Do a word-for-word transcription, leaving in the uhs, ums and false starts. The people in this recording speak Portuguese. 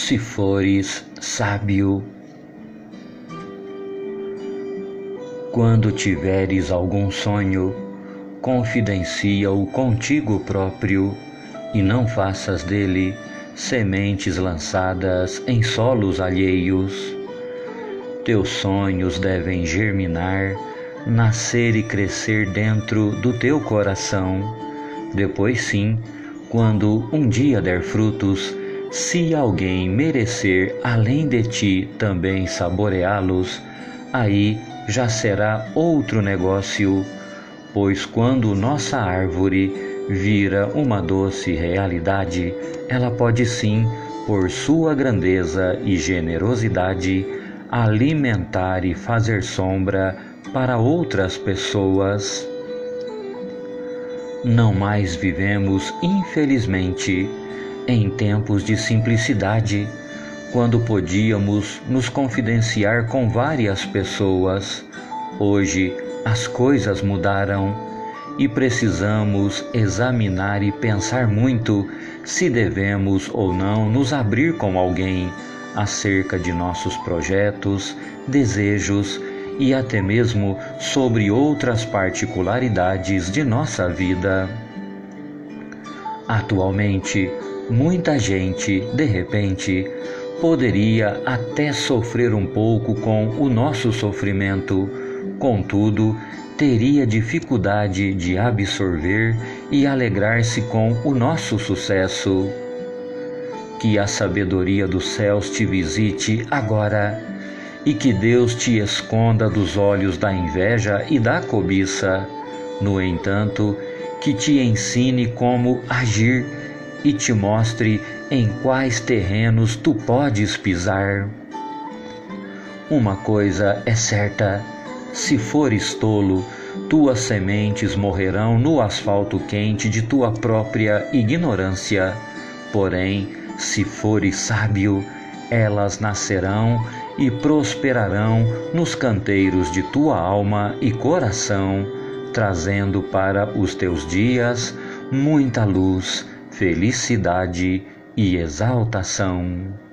se fores sábio. Quando tiveres algum sonho, confidencia-o contigo próprio, e não faças dele sementes lançadas em solos alheios. Teus sonhos devem germinar, nascer e crescer dentro do teu coração. Depois sim, quando um dia der frutos, se alguém merecer além de ti também saboreá-los, aí já será outro negócio, pois quando nossa árvore vira uma doce realidade, ela pode sim, por sua grandeza e generosidade, alimentar e fazer sombra para outras pessoas. Não mais vivemos, infelizmente, em tempos de simplicidade, quando podíamos nos confidenciar com várias pessoas. Hoje as coisas mudaram e precisamos examinar e pensar muito se devemos ou não nos abrir com alguém acerca de nossos projetos, desejos e até mesmo sobre outras particularidades de nossa vida. Atualmente, muita gente, de repente, poderia até sofrer um pouco com o nosso sofrimento, contudo, teria dificuldade de absorver e alegrar-se com o nosso sucesso. Que a sabedoria dos céus te visite agora, e que Deus te esconda dos olhos da inveja e da cobiça. No entanto, que te ensine como agir e te mostre em quais terrenos tu podes pisar. Uma coisa é certa: se fores tolo, tuas sementes morrerão no asfalto quente de tua própria ignorância. Porém, se fores sábio, elas nascerão e prosperarão nos canteiros de tua alma e coração, trazendo para os teus dias muita luz, felicidade e exaltação.